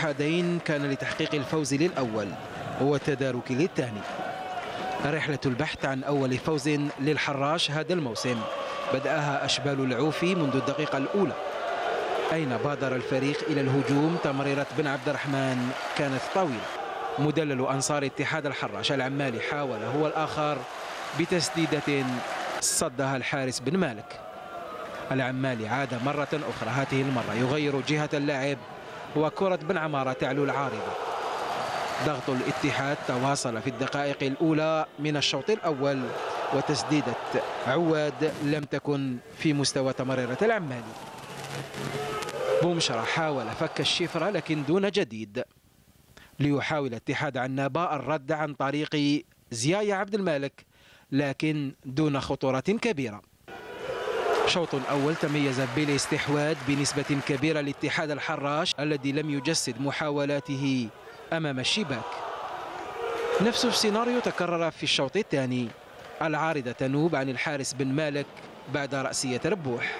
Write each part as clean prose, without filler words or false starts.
الاتحادين كان لتحقيق الفوز للأول والتدارك للثاني. رحلة البحث عن أول فوز للحراش هذا الموسم بدأها أشبال العوفي منذ الدقيقة الأولى، أين بادر الفريق إلى الهجوم. تمريرة بن عبد الرحمن كانت طويلة. مدلل أنصار اتحاد الحراش العمالي حاول هو الآخر بتسديدة صدها الحارس بن مالك. العمالي عاد مرة أخرى، هذه المرة يغير جهة اللعب وكرة بن عمارة تعلو العارضة. ضغط الاتحاد تواصل في الدقائق الأولى من الشوط الأول، وتسديدة عواد لم تكن في مستوى تمريرة العمالي. بومشرة حاول فك الشفرة لكن دون جديد. ليحاول اتحاد عنابة الرد عن طريق زيايا عبد المالك لكن دون خطورة كبيرة. شوط أول تميز بالاستحواذ بنسبة كبيرة لاتحاد الحراش الذي لم يجسد محاولاته أمام الشباك. نفس السيناريو تكرر في الشوط الثاني. العارضة تنوب عن الحارس بن مالك بعد رأسية ربوح.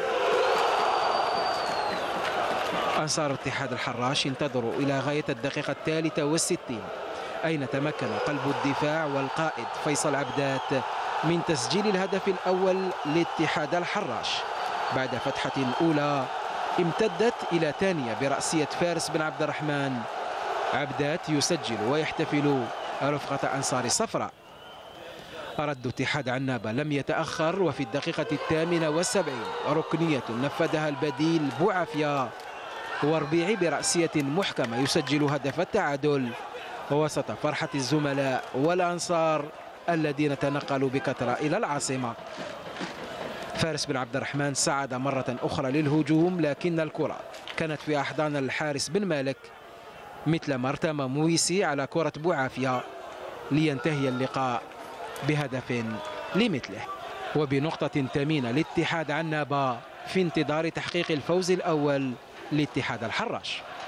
أنصار اتحاد الحراش انتظروا إلى غاية الدقيقة 63 أين تمكن قلب الدفاع والقائد فيصل عبدات من تسجيل الهدف الأول لاتحاد الحراش بعد فتحة أولى امتدت إلى ثانية برأسية فارس بن عبد الرحمن. عبدات يسجل ويحتفل رفقة أنصار الصفراء. رد اتحاد عنابة لم يتأخر، وفي الدقيقة 78 ركنية نفذها البديل بوعافية وربيعي برأسية محكمة يسجل هدف التعادل وسط فرحة الزملاء والأنصار الذين تنقلوا بكثرة إلى العاصمة. فارس بن عبد الرحمن سعد مرة أخرى للهجوم لكن الكرة كانت في أحضان الحارس بن مالك، مثل ما ارتمى مويسي على كرة بوعافية لينتهي اللقاء بهدف لمثله. وبنقطة ثمينة لاتحاد عنابة في انتظار تحقيق الفوز الأول لاتحاد الحراش.